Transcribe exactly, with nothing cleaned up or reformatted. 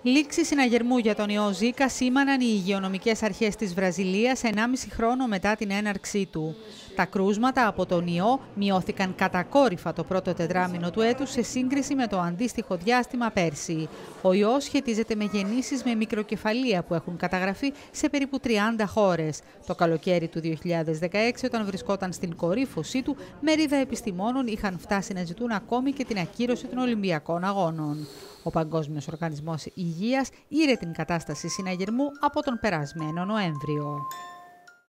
Λήξη συναγερμού για τον ιό Ζίκα σήμαναν οι υγειονομικές αρχές της Βραζιλίας ενάμιση χρόνο μετά την έναρξή του. Τα κρούσματα από τον ιό μειώθηκαν κατακόρυφα το πρώτο τετράμινο του έτους σε σύγκριση με το αντίστοιχο διάστημα πέρσι. Ο ιός σχετίζεται με γεννήσεις με μικροκεφαλία που έχουν καταγραφεί σε περίπου τριάντα χώρες. Το καλοκαίρι του δύο χιλιάδες δεκαέξι, όταν βρισκόταν στην κορύφωσή του, μερίδα επιστημόνων είχαν φτάσει να ζητούν ακόμη και την ακύρωση των Ολυμπιακών Αγώνων. Ο Παγκόσμιος Οργανισμός Υγείας ήρε την κατάσταση συναγερμού από τον περασμένο Νοέμβριο.